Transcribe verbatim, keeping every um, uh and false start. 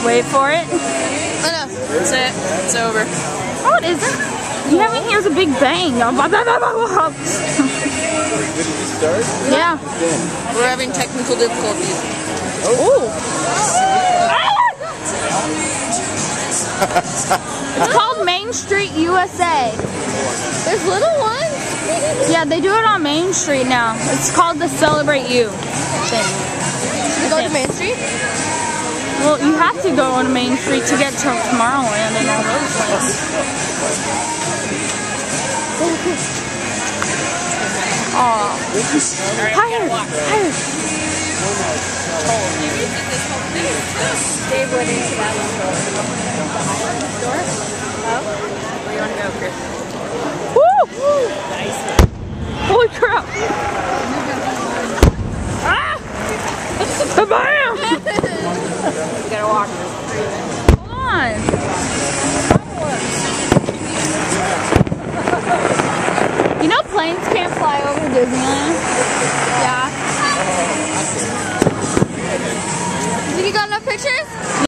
Wait for it. Oh no. That's it. It's over. Oh, it isn't. You haven't heard a big bang. Did you start? Yeah. We're having technical difficulties. Oh. It's called Main Street U S A. There's little ones? Yeah, they do it on Main Street now. It's called the Celebrate You thing. Should we go to Main Street? Well, you have to go on Main Street to get to Tomorrowland and all those things. Aw. Higher, higher. Dave went into that one. Door? Oh? Where you want to go, Chris? Woo! Nice. Holy crap! Ah! Bam! We gotta walk. Hold on. You know planes can't fly over Disneyland? Yeah. Did you got enough pictures?